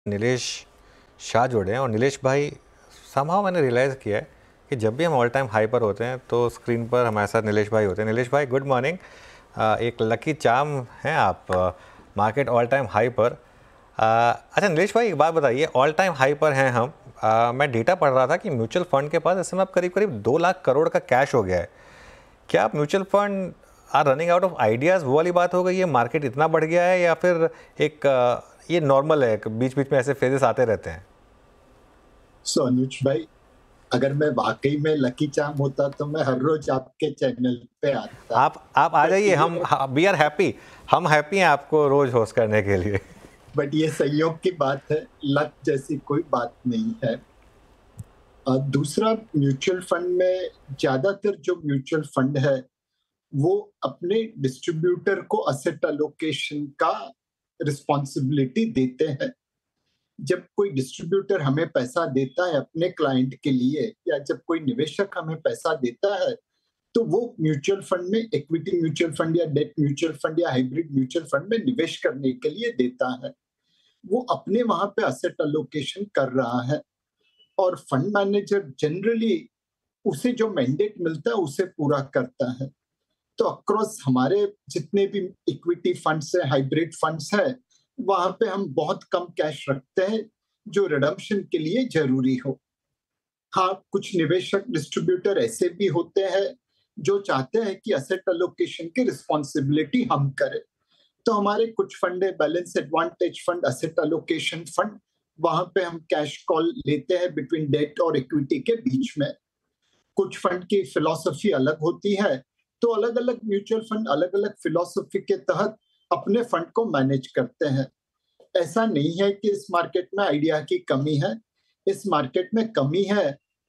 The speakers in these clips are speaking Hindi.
नीलेश शाह जुड़े हैं। और नीलेश भाई, समहाउ मैंने रियलाइज़ किया है कि जब भी हम ऑल टाइम हाई पर होते हैं तो स्क्रीन पर हमारे साथ नीलेश भाई होते हैं। नीलेश भाई, गुड मॉर्निंग। एक लकी चार्म हैं आप, मार्केट ऑल टाइम हाई पर। अच्छा नीलेश भाई, एक बात बताइए, ऑल टाइम हाई पर हैं हम। मैं डेटा पढ़ रहा था कि म्यूचुअल फंड के पास इस समय अब करीब करीब 2 लाख करोड़ का कैश हो गया है। क्या आप mutual fund are running out of ideas, वो वाली बात हो गई है? मार्केट इतना बढ़ गया है या फिर एक ये नॉर्मल है, बीच बीच में ऐसे फेजेस आते रहते हैं? अनुज भाई, अगर मैं वाकई में लकी चार्म होता तो मैं हर रोज आपके चैनल पे आता। आप आ बट जाइए, हम ये वी आर हैप्पी। हम हैप्पी हैं आपको रोज होस्ट करने के लिए। बट ये संयोग की बात है, लक जैसी कोई बात नहीं है। दूसरा, म्यूचुअल फंड में ज्यादातर जो म्यूचुअल फंड है वो अपने डिस्ट्रीब्यूटर को असेट अलोकेशन का रिस्पॉन्सिबिलिटी देते हैं। जब कोई डिस्ट्रीब्यूटर हमें पैसा देता है अपने क्लाइंट के लिए, या जब कोई निवेशक हमें पैसा देता है, तो वो म्यूचुअल फंड में, इक्विटी म्यूचुअल फंड या डेट म्यूचुअल फंड या हाइब्रिड म्यूचुअल फंड में निवेश करने के लिए देता है। वो अपने वहां पे असेट अलोकेशन कर रहा है, और फंड मैनेजर जनरली उसे जो मैंडेट मिलता है उसे पूरा करता है। तो अक्रॉस हमारे जितने भी इक्विटी फंड्स है, हाइब्रिड फंड्स है, वहां पे हम बहुत कम कैश रखते हैं जो रिडम्पशन के लिए जरूरी हो। हाँ, कुछ निवेशक डिस्ट्रीब्यूटर ऐसे भी होते हैं जो चाहते हैं कि असेट अलोकेशन की रिस्पॉन्सिबिलिटी हम करें। तो हमारे कुछ फंड है, balance advantage fund, asset allocation fund, वहां पे हम कैश कॉल लेते हैं बिटवीन डेट और इक्विटी के बीच में। कुछ फंड की फिलॉसफी अलग होती है, तो अलग अलग म्यूचुअल फंड अलग अलग फिलॉसफी के तहत अपने फंड को मैनेज करते हैं। ऐसा नहीं है कि इस मार्केट में आइडिया की कमी है। इस मार्केट में कमी है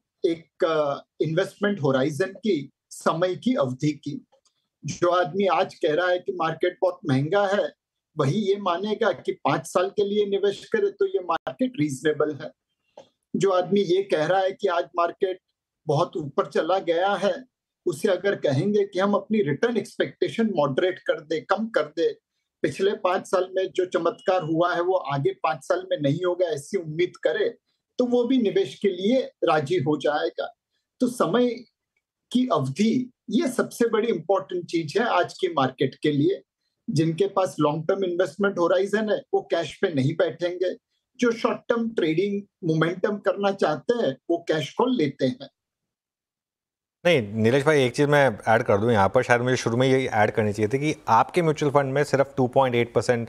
एक इन्वेस्टमेंट होराइजन की, समय की अवधि की। जो आदमी आज कह रहा है कि मार्केट बहुत महंगा है, वही ये मानेगा कि 5 साल के लिए निवेश करे तो ये मार्केट रीजनेबल है। जो आदमी ये कह रहा है कि आज मार्केट बहुत ऊपर चला गया है, उसे अगर कहेंगे कि हम अपनी रिटर्न एक्सपेक्टेशन मॉडरेट कर दे, कम कर दे, पिछले 5 साल में जो चमत्कार हुआ है वो आगे 5 साल में नहीं होगा ऐसी उम्मीद करे, तो वो भी निवेश के लिए राजी हो जाएगा। तो समय की अवधि, ये सबसे बड़ी इंपॉर्टेंट चीज है आज की मार्केट के लिए। जिनके पास लॉन्ग टर्म इन्वेस्टमेंट होराइजन है वो कैश पे नहीं बैठेंगे। जो शॉर्ट टर्म ट्रेडिंग मोमेंटम करना चाहते हैं वो कैश कॉल लेते हैं। नहीं नीलेश भाई, एक चीज़ मैं ऐड कर दूं यहाँ पर, शायद मुझे शुरू में यही ऐड करनी चाहिए थी कि आपके म्यूचुअल फंड में सिर्फ 2.8%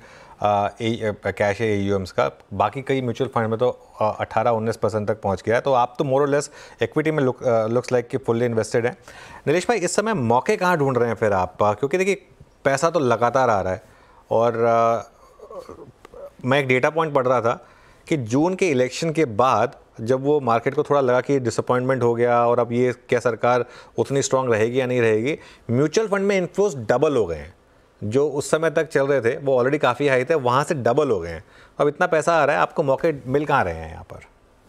कैश है AUMs का। बाकी कई म्यूचुअल फंड में तो 18-19% तक पहुँच गया है। तो आप तो मोर और लेस इक्विटी में लुक्स लाइक कि फुल्ली इन्वेस्टेड हैं। नीलेश भाई, इस समय मौके कहाँ ढूंढ रहे हैं फिर आप? क्योंकि देखिए, पैसा तो लगातार आ रहा है। और मैं एक डेटा पॉइंट पढ़ रहा था कि जून के इलेक्शन के बाद जब वो मार्केट को थोड़ा लगा कि डिसअपॉइंटमेंट हो गया और अब ये क्या सरकार उतनी स्ट्रांग रहेगी या नहीं रहेगी, म्यूचुअल फंड में इन्फ्लोज डबल हो गए हैं। जो उस समय तक चल रहे थे वो ऑलरेडी काफ़ी हाई थे, वहाँ से डबल हो गए हैं। अब इतना पैसा आ रहा है, आपको मौके मिल कहाँ रहे हैं यहाँ पर?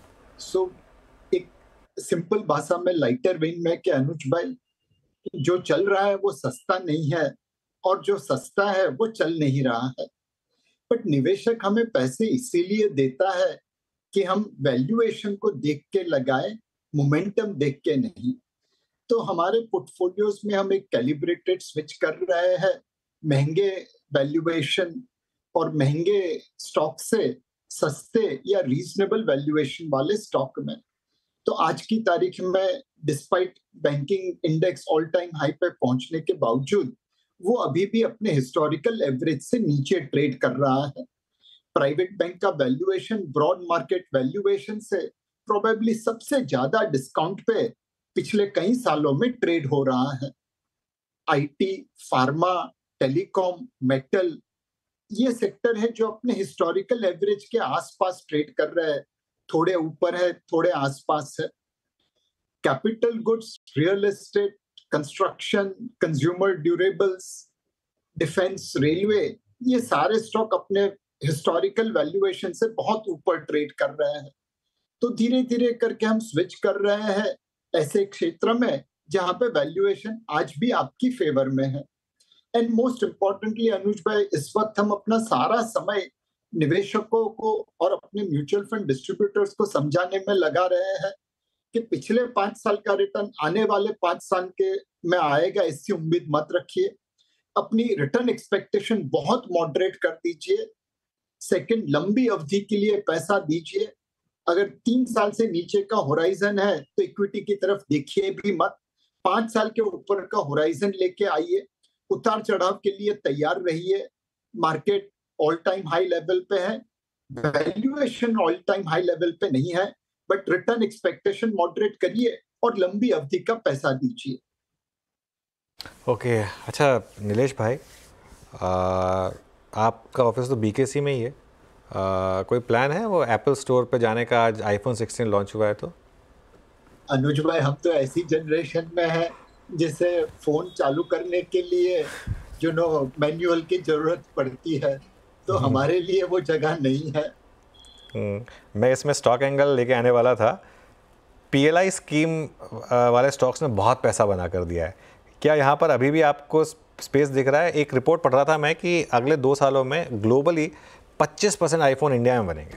एक सिंपल भाषा में, लाइटर वेन में, कि अनुज भाई, जो चल रहा है वो सस्ता नहीं है, और जो सस्ता है वो चल नहीं रहा है। बट निवेशक हमें पैसे इसीलिए देता है कि हम वैल्यूएशन को देख के लगाए, मोमेंटम देख के नहीं। तो हमारे पोर्टफोलियोज में हम एक कैलिब्रेटेड स्विच कर रहे हैं महंगे वैल्यूएशन और महंगे स्टॉक से सस्ते या रीजनेबल वैल्यूएशन वाले स्टॉक में। तो आज की तारीख में despite banking index all time high पे पहुंचने के बावजूद वो अभी भी अपने हिस्टोरिकल एवरेज से नीचे ट्रेड कर रहा है। प्राइवेट बैंक का वैल्यूएशन ब्रॉड मार्केट वैल्यूएशन से प्रोबेबली सबसे ज्यादा डिस्काउंट पे पिछले कई सालों में ट्रेड हो रहा है। आईटी, फार्मा, टेलीकॉम, मेटल, ये सेक्टर है जो अपने हिस्टोरिकल एवरेज के आसपास ट्रेड कर रहे हैं। थोड़े ऊपर है, थोड़े आसपास है। Capital goods, real estate, construction, consumer durables, defence, railway, ये सारे स्टॉक अपने हिस्टोरिकल वैल्यूएशन से बहुत ऊपर ट्रेड कर रहे हैं। तो धीरे धीरे करके हम स्विच कर रहे हैं ऐसे क्षेत्र में जहां पे वैल्यूएशन आज भी आपकी फेवर में है। एंड मोस्ट इंपॉर्टेंटली अनुज भाई, इस वक्त हम अपना सारा समय निवेशकों को और अपने म्यूचुअल फंड डिस्ट्रीब्यूटर्स को समझाने में लगा रहे हैं कि पिछले 5 साल का रिटर्न आने वाले 5 साल के में आएगा, इसकी उम्मीद मत रखिए। अपनी रिटर्न एक्सपेक्टेशन बहुत मॉडरेट कर दीजिए। सेकंड, लंबी अवधि के लिए पैसा दीजिए। अगर 3 साल से नीचे का होराइजन है तो इक्विटी की तरफ देखिए भी मत। 5 साल के ऊपर का होराइजन लेके आइए। उतार चढ़ाव के लिए तैयार रहिए। Market all time high level पे है, valuation all time high level पे नहीं है, बट रिटर्न एक्सपेक्टेशन मॉडरेट करिए और लंबी अवधि का पैसा दीजिए। ओके, अच्छा नीलेश भाई, आपका ऑफिस तो बीकेसी में ही है, कोई प्लान है वो एप्पल स्टोर पे जाने का? आज आईफोन 16 लॉन्च हुआ है तो। अनुज भाई, हम तो ऐसी जनरेशन में है जिसे फोन चालू करने के लिए मैनुअल की जरूरत पड़ती है, तो हमारे लिए वो जगह नहीं है। मैं इसमें स्टॉक एंगल लेके आने वाला था। पीएलआई स्कीम वाले स्टॉक्स ने बहुत पैसा बना कर दिया है। क्या यहाँ पर अभी भी आपको स्पेस दिख रहा है? एक रिपोर्ट पढ़ रहा था मैं कि अगले 2 सालों में ग्लोबली 25% आईफोन इंडिया में बनेंगे।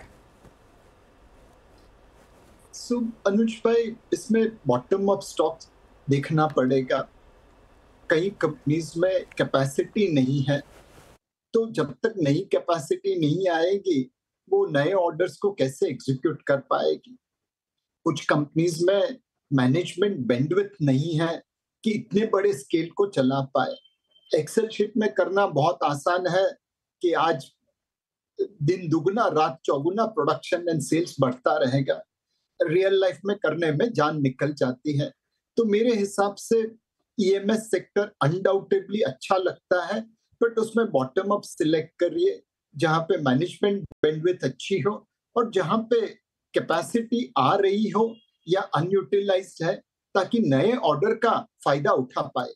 अनुज भाई, इसमें बॉटम अप स्टॉक्स देखना पड़ेगा। कई कंपनीज में कैपेसिटी नहीं है, तो जब तक नई कैपेसिटी नहीं आएगी वो नए ऑर्डर्स को कैसे एग्जीक्यूट कर पाएगी। कुछ कंपनीज में मैनेजमेंट बैंडविड्थ नहीं है कि इतने बड़े स्केल को चला पाए। एक्सेल शीट में करना बहुत आसान है कि आज दिन दुगुना रात चौगुना प्रोडक्शन एंड सेल्स बढ़ता रहेगा। रियल लाइफ में करने में जान निकल जाती है। तो मेरे हिसाब से ईएमएस सेक्टर अनडाउटेबली अच्छा लगता है, बट उसमें बॉटम अप सिलेक्ट करिए जहां पे मैनेजमेंट बैंडविड्थ अच्छी हो और जहां पे कैपेसिटी आ रही हो या अनयूटिलाइज्ड है, ताकि नए ऑर्डर का फायदा उठा पाए।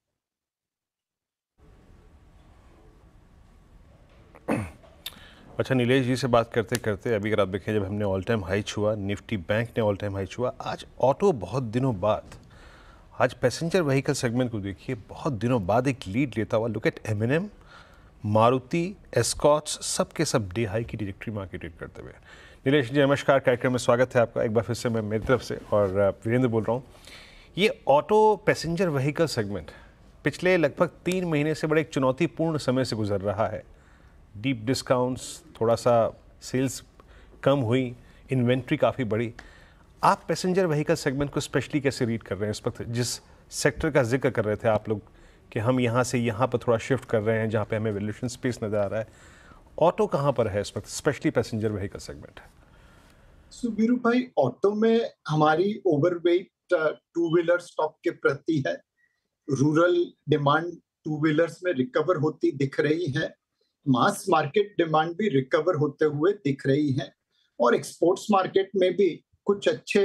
अच्छा नीलेश जी से बात करते करते अभी अगर आप देखें, जब हमने ऑल टाइम हाई छुआ, निफ्टी बैंक ने ऑल टाइम हाई छुआ, आज ऑटो बहुत दिनों बाद, आज पैसेंजर व्हीकल सेगमेंट को देखिए, बहुत दिनों बाद एक लीड लेता हुआ। Look at MNM, Maruti, Escorts, सब के सब डे हाई की डिरेक्टरी मार्केट ट्रेड करते हुए। नीलेश जी नमस्कार, कार्यक्रम में स्वागत है आपका एक बार फिर से मैं मेरी तरफ से, और वीरेंद्र बोल रहा हूँ। ये ऑटो पैसेंजर व्हीकल सेगमेंट पिछले लगभग 3 महीने से बड़े एक चुनौतीपूर्ण समय से गुजर रहा है। डीप डिस्काउंट्स, थोड़ा सा सेल्स कम हुई, इन्वेंट्री काफ़ी बढ़ी। आप पैसेंजर व्हीकल सेगमेंट को स्पेशली कैसे रीड कर रहे हैं इस वक्त, जिस सेक्टर का जिक्र कर रहे थे आप लोग कि हम यहाँ से यहाँ पर थोड़ा शिफ्ट कर रहे हैं जहाँ पे हमें वैल्यूएशन स्पेस नज़र आ रहा है? ऑटो कहाँ पर है इस वक्त, specially passenger vehicle segment? Subiru भाई, ऑटो में हमारी ओवरवेट टू व्हीलर स्टॉक के प्रति है। रूरल डिमांड टू व्हीलर्स में रिकवर होती दिख रही है, मास मार्केट डिमांड भी रिकवर होते हुए दिख रही है, और एक्सपोर्ट्स मार्केट में भी कुछ अच्छे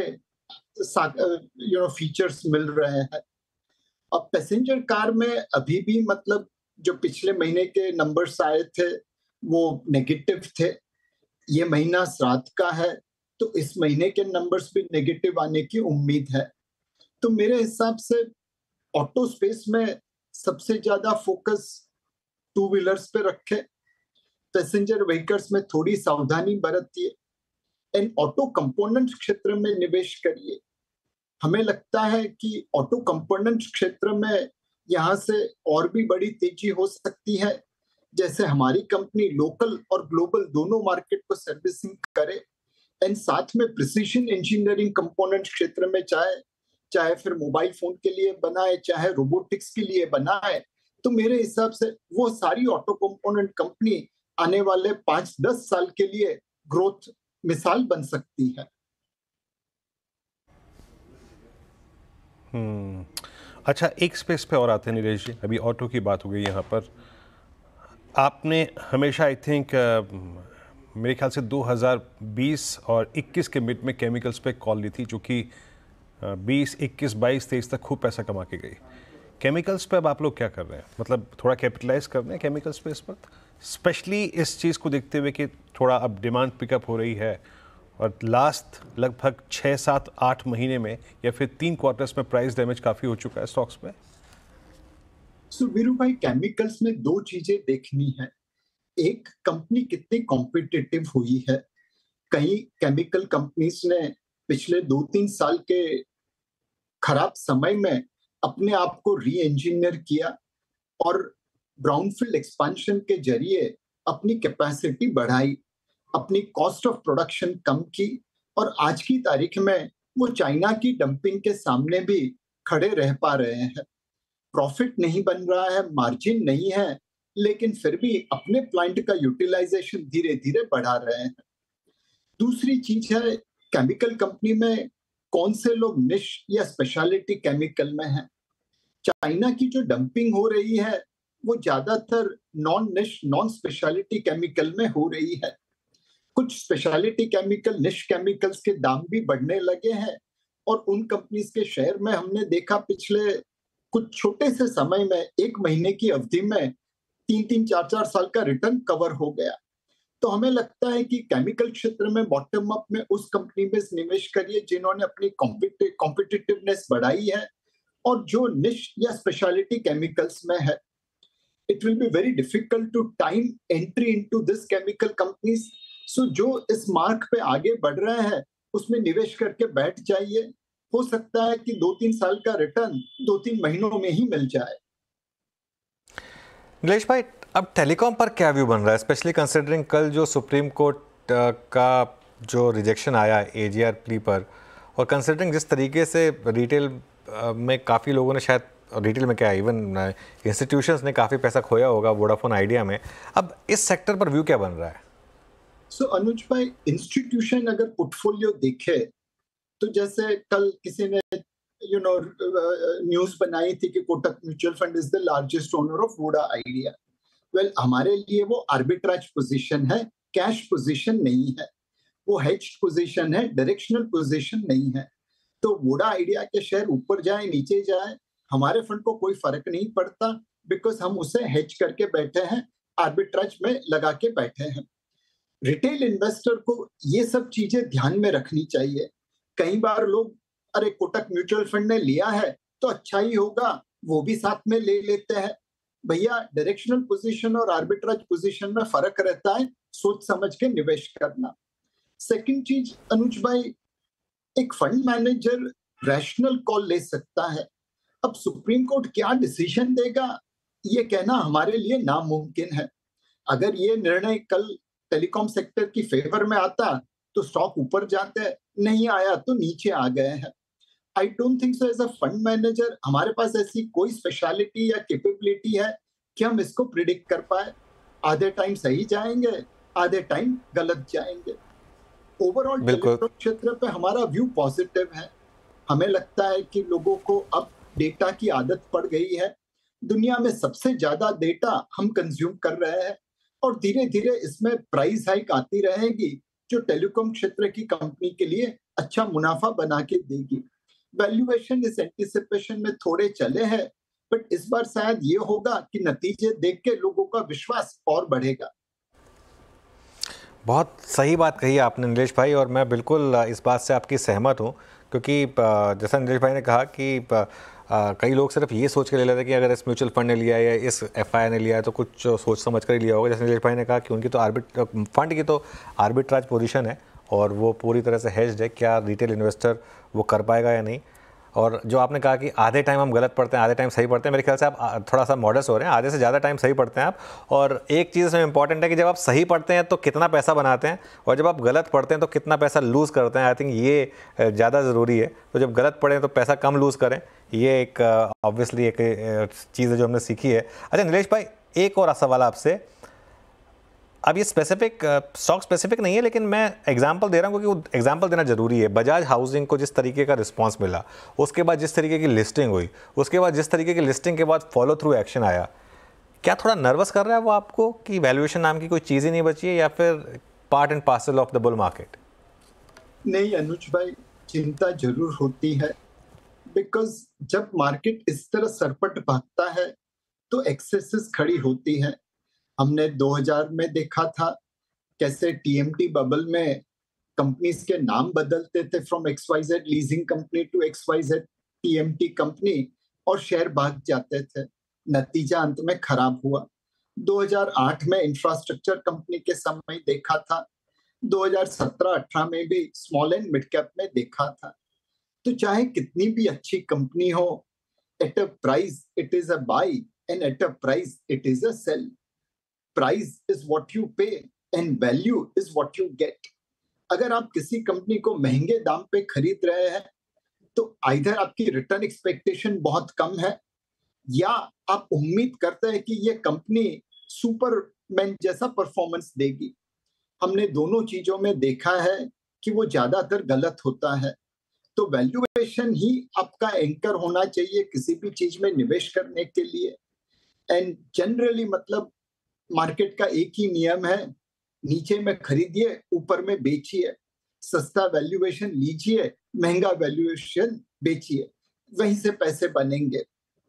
फीचर्स मिल रहे हैं। अब पैसेंजर कार में अभी भी मतलब जो पिछले महीने के नंबर्स आए थे वो नेगेटिव थे। ये महीना श्राद्ध का है, तो इस महीने के नंबर्स भी नेगेटिव आने की उम्मीद है। तो मेरे हिसाब से ऑटो स्पेस में सबसे ज्यादा फोकस टू व्हीलर्स पे रखे, पैसेंजर व्हीकल्स में थोड़ी सावधानी बरतिए, एंड ऑटो कंपोनेंट्स क्षेत्र में निवेश करिए। हमें लगता है कि ऑटो कंपोनेंट्स क्षेत्र में यहाँ से और भी बड़ी तेजी हो सकती है, जैसे हमारी कंपनी लोकल और ग्लोबल दोनों मार्केट को सर्विसिंग करे, एंड साथ में प्रिसीजन इंजीनियरिंग कंपोनेंट्स क्षेत्र में चाहे फिर मोबाइल फोन के लिए बनाए, चाहे रोबोटिक्स के लिए बनाए। तो मेरे हिसाब से वो सारी ऑटो कंपोनेंट कंपनी आने वाले 5-10 साल के लिए ग्रोथ मिसाल बन सकती है। अच्छा, एक स्पेस पे और आते हैं नीलेश जी, अभी ऑटो की बात हो गई यहाँ पर। आपने हमेशा आई थिंक मेरे ख्याल से 2020 और 21 के मिड में केमिकल्स पे कॉल ली थी, जो कि 20, 21, 22, 23 तक खूब पैसा कमा के गई। केमिकल्स पे अब आप लोग क्या कर रहे हैं? मतलब थोड़ा कैपिटलाइज कर रहे हैं केमिकल्स पे इस वक्त, स्पेशली इस चीज़ को देखते हुए कि थोड़ा अब डिमांड पिकअप हो रही है, और लास्ट लगभग 6, 7, 8 महीने में या फिर 3 क्वार्टर्स में प्राइस डैमेज काफ़ी हो चुका है स्टॉक्स में। सुबीरू भाई, केमिकल्स में 2 चीजें देखनी है। एक कंपनी कितनी कॉम्पिटिटिव हुई है। कई केमिकल कंपनीज ने पिछले 2-3 साल के खराब समय में अपने आप को री इंजीनियर किया और ब्राउनफील्ड एक्सपेंशन के जरिए अपनी कैपेसिटी बढ़ाई, अपनी कॉस्ट ऑफ प्रोडक्शन कम की और आज की तारीख में वो चाइना की डंपिंग के सामने भी खड़े रह पा रहे हैं। प्रॉफिट नहीं बन रहा है, मार्जिन नहीं है, लेकिन फिर भी अपने प्लांट का यूटिलाइजेशन धीरे धीरे बढ़ा रहे हैं। दूसरी चीज है, केमिकल कंपनी में कौन से लोग निश या स्पेशलिटी केमिकल में हैं। चाइना की जो डंपिंग हो रही है वो ज्यादातर नॉन निश नॉन स्पेशलिटी केमिकल में हो रही है। कुछ स्पेशलिटी केमिकल निश केमिकल्स के दाम भी बढ़ने लगे हैं और उन कंपनीज के शेयर में हमने देखा पिछले कुछ छोटे से समय में 1 महीने की अवधि में 3-3, 4-4 साल का रिटर्न कवर हो गया। तो हमें लगता है कि केमिकल क्षेत्र में बॉटम अप में उस कंपनी में निवेश करिए जिन्होंने अपनी कॉम्पिटिटिवनेस बढ़ाई है और जो निश या स्पेशलिटी केमिकल्स में है। It will be very difficult to time entry into this chemical companies. So जो इस मार्ग पे आगे बढ़ रहे हैं उसमें निवेश करके बैठ जाइए। हो सकता है कि 2-3 साल का रिटर्न 2-3 महीनों में ही मिल जाए। नीलेश भाई, अब टेलीकॉम पर क्या व्यू बन रहा है, स्पेशली कंसिडरिंग कल जो सुप्रीम कोर्ट का जो रिजेक्शन आया एजीआर प्ली पर, और कंसिडरिंग जिस तरीके से रिटेल में काफ़ी लोगों ने, शायद रिटेल में क्या, इवन इंस्टीट्यूशंस ने काफ़ी पैसा खोया होगा वोडाफोन आइडिया में, अब इस सेक्टर पर व्यू क्या बन रहा है? सो अनुज भाई, इंस्टीट्यूशन अगर पोर्टफोलियो देखे तो जैसे कल किसी ने न्यूज बनाई थी कि Kotak mutual fund is the largest owner of Voda Idea. Well, हमारे लिए वो आर्बिट्राज पोजीशन है, कैश पोजीशन नहीं है। वो हेज्ड पोजीशन है, डायरेक्शनल पोजीशन नहीं है। तो वोडा आइडिया के शेयर ऊपर जाए नीचे जाए हमारे फंड को कोई फर्क नहीं पड़ता, बिकॉज हम उसे हेज करके बैठे हैं, आर्बिट्राज में लगा के बैठे हैं। रिटेल इन्वेस्टर को ये सब चीजें ध्यान में रखनी चाहिए। कई बार लोग, अरे कोटक म्यूचुअल फंड ने लिया है तो अच्छा ही होगा, वो भी साथ में ले लेते हैं। भैया, डायरेक्शनल पोजीशन और आर्बिट्राज पोजीशन में फर्क रहता है, सोच समझ के निवेश करना। सेकंड चीज अनुज भाई, एक फंड मैनेजर रैशनल कॉल ले सकता है। अब सुप्रीम कोर्ट क्या डिसीजन देगा ये कहना हमारे लिए नामुमकिन है। अगर ये निर्णय कल टेलीकॉम सेक्टर की फेवर में आता तो स्टॉक ऊपर जाते, नहीं आया तो नीचे आ गए हैं। I don't think so as a fund manager हमारे पास ऐसी कोई स्पेशलिटी या कैपेबिलिटी है कि हम इसको प्रिडिक्ट कर पाए। आधे टाइम सही जाएंगे, आधे टाइम गलत जाएंगे। ओवरऑल टेलीकॉम क्षेत्र पे हमारा व्यू पॉजिटिव है। हमें लगता है कि लोगों को अब डेटा की आदत पड़ गई है। दुनिया में सबसे ज्यादा डेटा हम कंज्यूम कर रहे हैं और धीरे धीरे इसमें प्राइस हाइक आती रहेगी जो टेलीकॉम क्षेत्र की कंपनी के लिए अच्छा मुनाफा बना के देगी। वैल्यूएशन इस एंटिसिपेशन में थोड़े चले हैं, बट इस बार शायद ये होगा कि नतीजे देख के लोगों का विश्वास और बढ़ेगा। बहुत सही बात कही आपने नीलेश भाई, और मैं बिल्कुल इस बात से आपकी सहमत हूँ, क्योंकि जैसा नीलेश भाई ने कहा कि कई लोग सिर्फ ये सोच के ले लेते हैं कि अगर इस म्यूचुअल फंड ने लिया है या इस एफआई ने लिया है तो कुछ सोच समझ कर ही लिया होगा। जैसे नीलेश भाई ने कहा कि उनकी तो फंड की तो आर्बिट्राज पोजीशन है और वो पूरी तरह से हेज्ड है, क्या रिटेल इन्वेस्टर वो कर पाएगा या नहीं। और जो आपने कहा कि आधे टाइम हम गलत पढ़ते हैं, आधे टाइम सही पढ़ते हैं, मेरे ख्याल से आप थोड़ा सा मॉडस्ट हो रहे हैं, आधे से ज़्यादा टाइम सही पढ़ते हैं आप। और एक चीज़ इसमें इंपॉर्टेंट है कि जब आप सही पढ़ते हैं तो कितना पैसा बनाते हैं, और जब आप गलत पढ़ते हैं तो कितना पैसा लूज़ करते हैं। आई थिंक ये ज़्यादा ज़रूरी है। तो जब गलत पढ़ें तो पैसा कम लूज़ करें, ये एक ऑब्वियसली एक चीज़ है जो हमने सीखी है। अच्छा नीलेश भाई, एक और सवाल आपसे। अब ये स्पेसिफिक स्टॉक स्पेसिफिक नहीं है, लेकिन मैं एग्जांपल दे रहा हूँ क्योंकि एग्जांपल देना जरूरी है। बजाज हाउसिंग को जिस तरीके का रिस्पांस मिला, उसके बाद जिस तरीके की लिस्टिंग हुई, उसके बाद जिस तरीके की लिस्टिंग के बाद फॉलो थ्रू एक्शन आया, क्या थोड़ा नर्वस कर रहा है वो आपको कि वैल्यूएशन नाम की कोई चीज़ ही नहीं बची है, या फिर part and parcel of the bull market? नहीं अनुज भाई, चिंता जरूर होती है, बिकॉज जब मार्केट इस तरह सरपट भागता है तो एक्सेसेस खड़ी होती है। हमने 2000 में देखा था कैसे टीएमटी बबल में कंपनीज के नाम बदलते थे, from XYZ leasing company to XYZ TMT company, और शेयर भाग जाते थे। नतीजा अंत में खराब हुआ। 2008 में इंफ्रास्ट्रक्चर कंपनी के समय देखा था, 2017-18 में भी स्मॉल एंड मिड कैप में देखा था। तो चाहे कितनी भी अच्छी कंपनी हो, at a price it is a buy and at a price it is a sell. Price is what you pay and value is what you get. अगर आप किसी कंपनी को महंगे दाम पे खरीद रहे हैं तो आइदर आपकी रिटर्न एक्सपेक्टेशन बहुत कम है, या आप उम्मीद करते हैं कि ये कंपनी सुपरमैन जैसा परफॉर्मेंस देगी। हमने दोनों चीजों में देखा है कि वो ज्यादातर गलत होता है। तो वैल्यूएशन ही आपका एंकर होना चाहिए किसी भी चीज में निवेश करने के लिए। एंड जनरली मतलब मार्केट का एक ही नियम है, नीचे में खरीदिए, ऊपर में बेचिए। सस्ता वैल्यूएशन लीजिए, महंगा वैल्यूएशन बेचिए, वहीं से पैसे बनेंगे।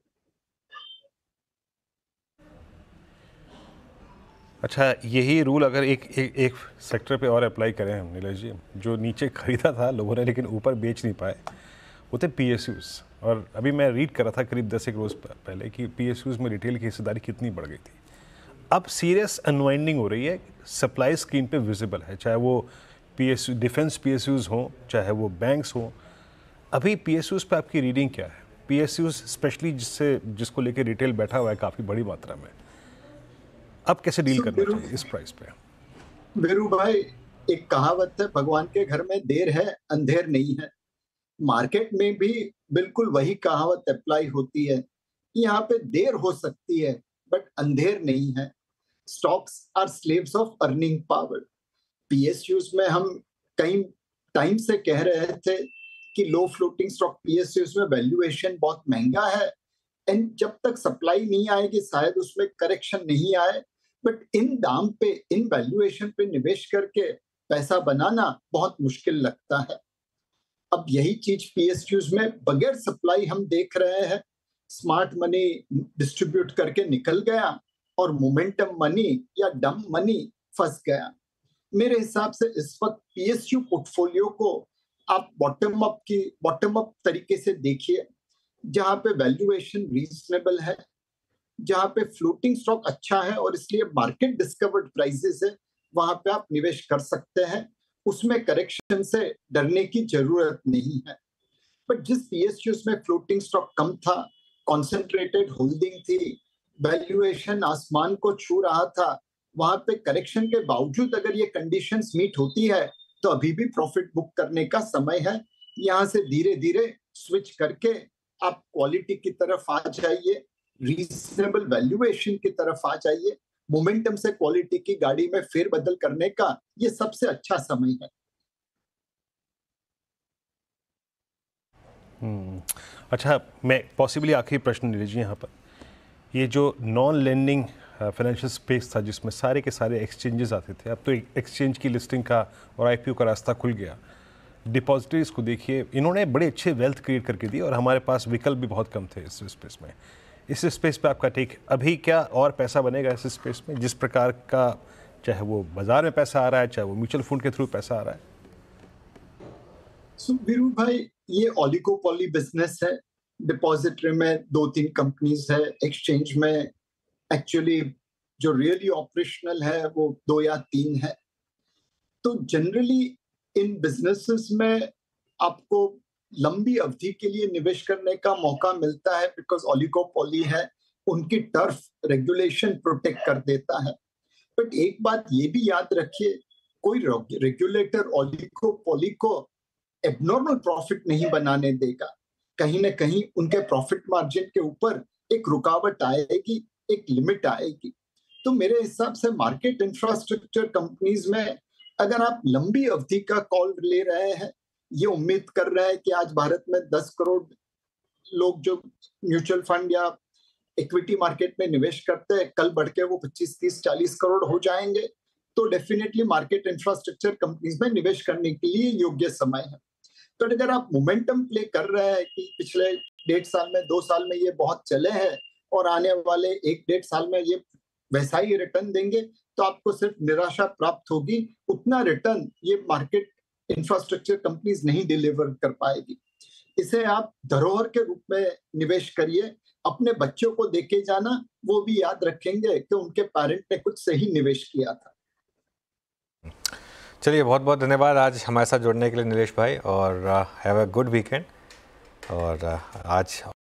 अच्छा, यही रूल अगर एक सेक्टर पे और अप्लाई करें हम नीलेश जी, जो नीचे खरीदा था लोगों ने लेकिन ऊपर बेच नहीं पाए, वो थे PSUs। और अभी मैं रीड कर रहा था करीब 10 एक रोज़ पहले कि PSUs में रिटेल की हिस्सेदारी कितनी बढ़ गई थी। अब सीरियस अनवाइंडिंग हो रही है, सप्लाई स्क्रीन पे विजिबल है, चाहे वो PSU डिफेंस PSUs हों, चाहे वो बैंक्स हों। अभी PSUs पे आपकी रीडिंग क्या है? PSUs स्पेशली जिसको लेके रिटेल बैठा हुआ है काफ़ी बड़ी मात्रा में, अब कैसे डील करना चाहिए इस प्राइस पे? वीरू भाई, एक कहावत है, भगवान के घर में देर है अंधेर नहीं है। मार्केट में भी बिल्कुल वही कहावत अप्लाई होती है। यहाँ पे देर हो सकती है बट अंधेर नहीं है। Stocks are slaves of earning power. PSUs में हम कई टाइम से कह रहे थे कि लो फ्लोटिंग स्टॉक PSUs में वैल्यूएशन बहुत महंगा है, एंड जब तक सप्लाई नहीं आएगी शायद उसमें करेक्शन नहीं आए। बट इन दाम पे, इन वैल्यूएशन पे निवेश करके पैसा बनाना बहुत मुश्किल लगता है। अब यही चीज PSUs में बगैर सप्लाई हम देख रहे हैं। स्मार्ट मनी डिस्ट्रीब्यूट करके निकल गया और मोमेंटम मनी या डम मनी फंस गया। मेरे हिसाब से इस वक्त PSU पोर्टफोलियो को आप बॉटम अप तरीके से देखिए, जहां पे वैल्यूएशन रीजनेबल है, जहां पे फ्लोटिंग स्टॉक अच्छा है और इसलिए मार्केट डिस्कवर्ड प्राइसेस है, वहां पे आप निवेश कर सकते हैं। उसमें करेक्शन से डरने की जरूरत नहीं है। बट जिस PSUs में फ्लोटिंग स्टॉक कम था, कॉन्सेंट्रेटेड होल्डिंग थी, वैल्यूएशन आसमान को छू रहा था, वहां पे करेक्शन के बावजूद अगर ये कंडीशंस मीट होती है तो अभी भी प्रॉफिट बुक करने का समय है। यहाँ से धीरे धीरे स्विच करके आप क्वालिटी की तरफ आ जाइए, रीजनेबल वैल्यूएशन की तरफ आ जाइए। मोमेंटम से क्वालिटी की गाड़ी में फेरबदल करने का ये सबसे अच्छा समय है। अच्छा, मैं पॉसिबली आखिरी प्रश्न ले लीजिए यहाँ पर। ये जो नॉन लेंडिंग फाइनेंशियल स्पेस था जिसमें सारे के सारे एक्सचेंजेस आते थे, अब तो एक्सचेंज की लिस्टिंग का और IPO का रास्ता खुल गया। डिपॉजिटरीज को देखिए, इन्होंने बड़े अच्छे वेल्थ क्रिएट करके दी और हमारे पास विकल्प भी बहुत कम थे इस स्पेस में। इस स्पेस पे आपका टेक, अभी क्या और पैसा बनेगा इस स्पेस में जिस प्रकार का, चाहे वो बाजार में पैसा आ रहा है, चाहे वो म्यूचुअल फंड के थ्रू पैसा आ रहा है? वीरू भाई, ये ओलिगोपोली बिजनेस है। डिपॉजिटरी में 2-3 कंपनीज है, एक्सचेंज में एक्चुअली जो रियली ऑपरेशनल है वो 2 या 3 है। तो जनरली इन बिजनेसेस में आपको लंबी अवधि के लिए निवेश करने का मौका मिलता है, बिकॉज ओलिगोपोली है, उनकी टर्फ रेगुलेशन प्रोटेक्ट कर देता है। बट एक बात ये भी याद रखिए, कोई रेगुलेटर ओलिगोपोली को एबनॉर्मल प्रॉफिट नहीं बनाने देगा। कहीं ना कहीं उनके प्रॉफिट मार्जिन के ऊपर एक रुकावट आएगी, एक लिमिट आएगी। तो मेरे हिसाब से मार्केट इंफ्रास्ट्रक्चर कंपनीज में अगर आप लंबी अवधि का कॉल ले रहे हैं, ये उम्मीद कर रहे हैं कि आज भारत में 10 करोड़ लोग जो म्यूचुअल फंड या इक्विटी मार्केट में निवेश करते हैं, कल बढ़ के वो 25, 30, 40 करोड़ हो जाएंगे, तो डेफिनेटली मार्केट इंफ्रास्ट्रक्चर कंपनीज में निवेश करने के लिए योग्य समय है। तो अगर आप मोमेंटम प्ले कर रहे हैं कि पिछले 1.5 साल में, 2 साल में ये बहुत चले हैं और आने वाले 1-1.5 साल में ये वैसा ही रिटर्न देंगे, तो आपको सिर्फ निराशा प्राप्त होगी। उतना रिटर्न ये मार्केट इंफ्रास्ट्रक्चर कंपनीज नहीं डिलीवर कर पाएगी। इसे आप धरोहर के रूप में निवेश करिए। अपने बच्चों को देके जाना, वो भी याद रखेंगे कि उनके पेरेंट ने कुछ सही निवेश किया था। चलिए, बहुत बहुत धन्यवाद आज हमारे साथ जुड़ने के लिए नीलेश भाई, और हैव अ गुड वीकेंड। और आज